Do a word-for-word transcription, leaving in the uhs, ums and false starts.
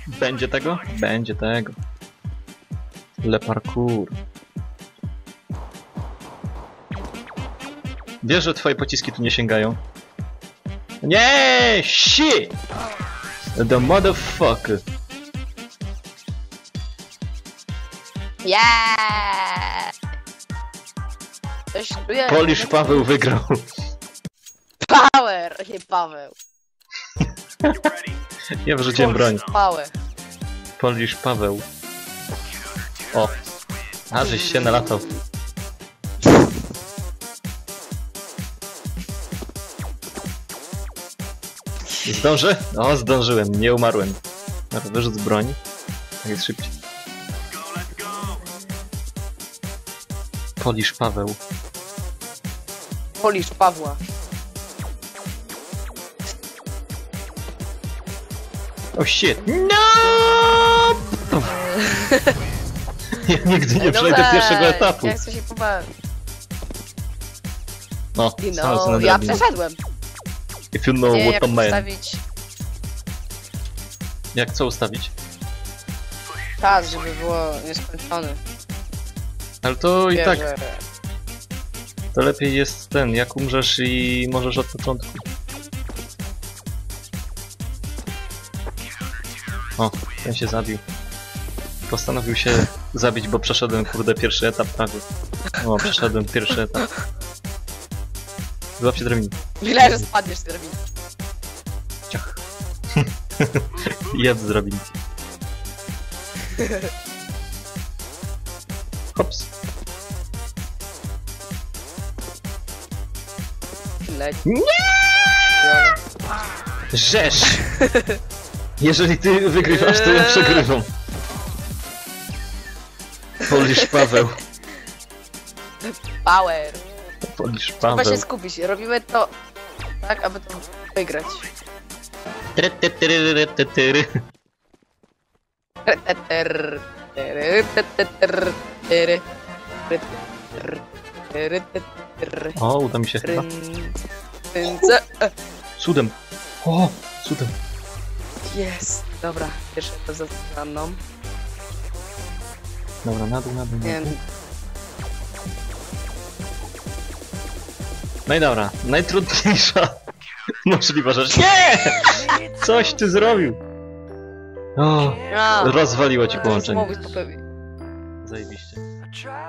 Będzie tego? Będzie tego. Le parkour. Wiesz, że twoje pociski tu nie sięgają? Nie, shit! The motherfucker. Yeah! Coś czuję. Polisz Paweł wygrał. Power, nie Paweł. Ja wrzuciłem broń. Power. Polisz Paweł. O. A, żeś się nalatał. Zdążę? O, zdążyłem, nie umarłem. Dobra, wyrzuć broń. Tak jest szybciej. Polisz Paweł. Polisz Pawła. O oh shit! No! Ja nigdy nie przejdę pierwszego etapu. Ja chcę się pobawić. No, No, ja przeszedłem. If you know Nie, what jak to man. ustawić. Jak co ustawić? Tak, żeby było nieskończony. Ale to i tak, Że... to lepiej jest ten, jak umrzesz i możesz od początku. O, ten się zabił. Postanowił się zabić, bo przeszedłem, kurde, pierwszy etap prawie. O, przeszedłem pierwszy etap. Złap się drabiny. Myślałem, że spadniesz z drabiny. Ciach. Jedz z drabiny. Hops. Leć. Nie! Rzesz! Jeżeli ty wygrywasz, to ja przegrywam. Polisz Paweł. Power. Polisz Trzeba Paweł. się skupić. Robimy to tak, aby to wygrać. Tyry, tyry, tyry, tyry. Tyry, tyry, tyry, tyry, tyry, tyry, tyry. O, uda mi się chyba. Ryn- ręce. E, Cudem. O, cudem. Jest. Dobra, pierwsze to za za mną. Dobra, na dół, na dół, Nie na dół. wiem. No i dobra, najtrudniejsza możliwa rzecz. Nie! Coś ty zrobił. O, A, rozwaliło ci to połączenie. jest mowy, to pewnie. Zajebiście.